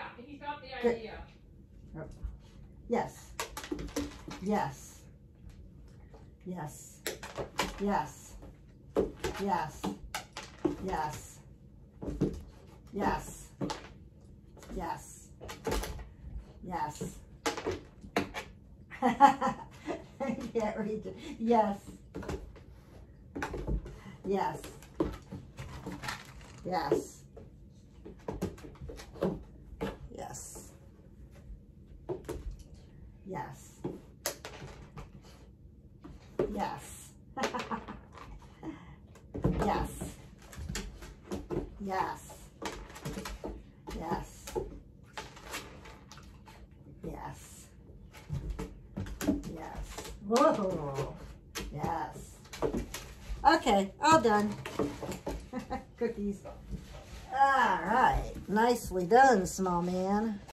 He's got the idea. Yes. Yes. Yes. Yes. Yes. Yes. Yes. Yes. Yes. I can't read it. Yes. Yes. Yes. Yes. Yes. Yes. Yes. Yes. Yes. Yes. Yes. Whoa. Yes. Okay, all done. Cookies. All right. Nicely done, small man.